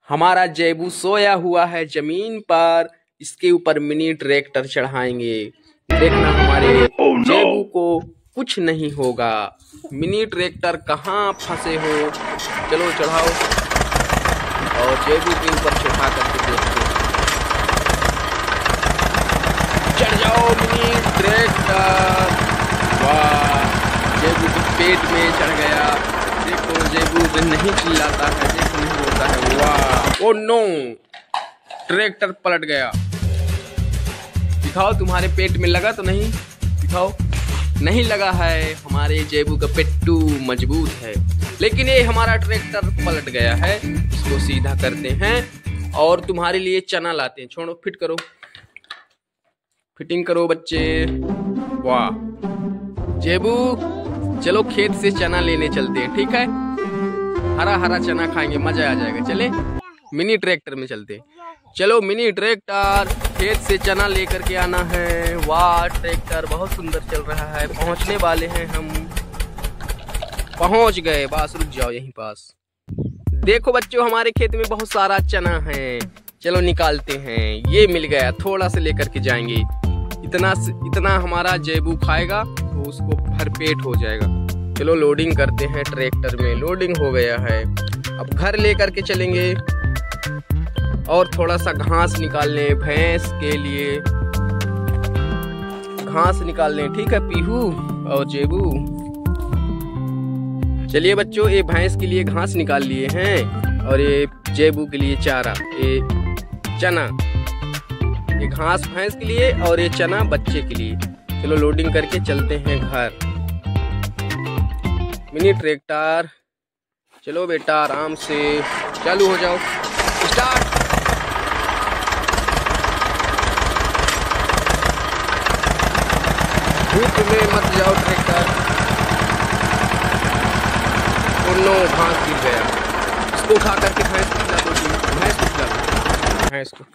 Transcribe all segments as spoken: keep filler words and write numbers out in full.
हमारा जेबू सोया हुआ है जमीन पर, इसके ऊपर मिनी ट्रैक्टर चढ़ाएंगे। देखना हमारे oh, no! जेबू को कुछ नहीं होगा। मिनी ट्रैक्टर कहाँ फंसे हो, चलो चढ़ाओ और जेबू के ऊपर चढ़ा करके देखते हैं। चढ़ जाओ मिनी ट्रैक्टर। वाह, जेबू के पेट में चढ़ गया। देखो जेबू नहीं चिल्लाता है, देखो नहीं बोलता है। वाह, ओ नो, ट्रैक्टर पलट गया। दिखाओ तुम्हारे पेट में लगा तो नहीं, दिखाओ। नहीं लगा है, हमारे जेबू का पेट्टू मजबूत है। लेकिन ये हमारा ट्रैक्टर पलट गया है, इसको सीधा करते हैं और तुम्हारे लिए चना लाते हैं। छोड़ो, फिट करो, फिटिंग करो बच्चे। वाह जेबू, चलो खेत से चना लेने चलते हैं, ठीक है। हरा हरा चना खाएंगे, मजा आ जाएगा। चले मिनी ट्रैक्टर में चलते हैं। चलो मिनी ट्रैक्टर, खेत से चना लेकर के आना है। वाह, ट्रैक्टर बहुत सुंदर चल रहा है। पहुंचने वाले हैं हम, पहुंच गए। बस रुक जाओ यहीं पास। देखो बच्चों, हमारे खेत में बहुत सारा चना है। चलो निकालते हैं। ये मिल गया, थोड़ा सा लेकर के जाएंगे। इतना इतना हमारा जेबू खाएगा तो उसको भरपेट हो जाएगा। चलो लोडिंग करते हैं ट्रैक्टर में। लोडिंग हो गया है, अब घर लेकर के चलेंगे और थोड़ा सा घास निकालने भैंस के लिए। घास निकालने, ठीक है पीहू और जेबू। चलिए बच्चों, ये भैंस के लिए घास निकाल लिए हैं और ये जेबू के लिए चारा, ये चना। ये घास भैंस के लिए और ये चना बच्चे के लिए। चलो लोडिंग करके चलते हैं घर। मिनी ट्रैक्टर, चलो बेटा आराम से, चालू हो जाओ, स्टार्ट। धूप में मत जाओ ट्रैक्टर। नो, घास गिर गया, इसको उठा करके भैंस को खिला दो। भैंस को खिला, भैंस को।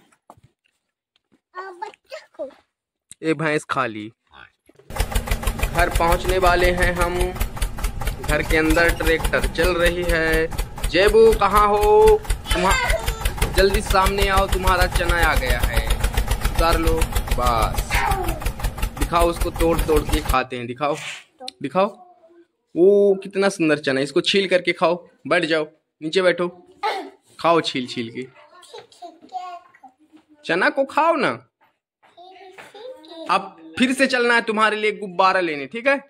ये भैंस खा ली। घर पहुंचने वाले हैं हम। घर के अंदर ट्रैक्टर चल रही है। जेबू कहाँ हो, तुम्हारा जल्दी सामने आओ, तुम्हारा चना आ गया है, उतार लो। बस दिखाओ, उसको तोड़ तोड़ के खाते हैं। दिखाओ दिखाओ, वो कितना सुंदर चना। इसको छील करके खाओ। बैठ जाओ, नीचे बैठो, खाओ छील छील के। चना को खाओ ना। अब फिर से चलना है तुम्हारे लिए गुब्बारा लेने, ठीक है।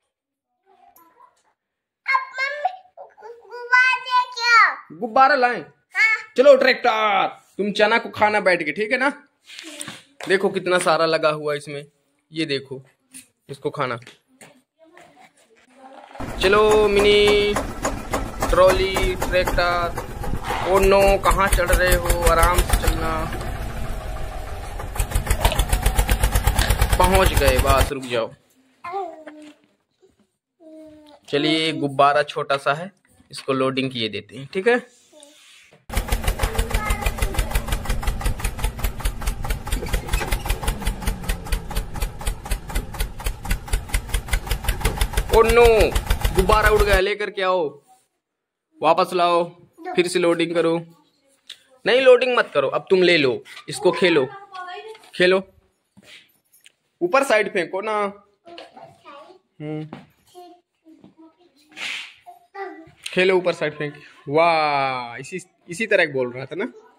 गुब्बारा लाएं? हाँ। चलो ट्रैक्टर, तुम चना को खाना बैठ के, ठीक है ना। देखो कितना सारा लगा हुआ इसमें, ये देखो, इसको खाना। चलो mini trolley tractor. Oh no, कहाँ चढ़ रहे हो, आराम से चलना। पहुंच गए, बस रुक जाओ। चलिए, गुब्बारा छोटा सा है, इसको लोडिंग किए देते हैं, ठीक है। ओ नो, गुब्बारा उड़ गया, लेकर के आओ, वापस लाओ, फिर से लोडिंग करो। नहीं लोडिंग मत करो, अब तुम ले लो, इसको खेलो खेलो। ऊपर साइड फेंको ना। हम्म, खेलो ऊपर साइड फेंक। वाह, इसी इसी तरह बोल रहा था ना।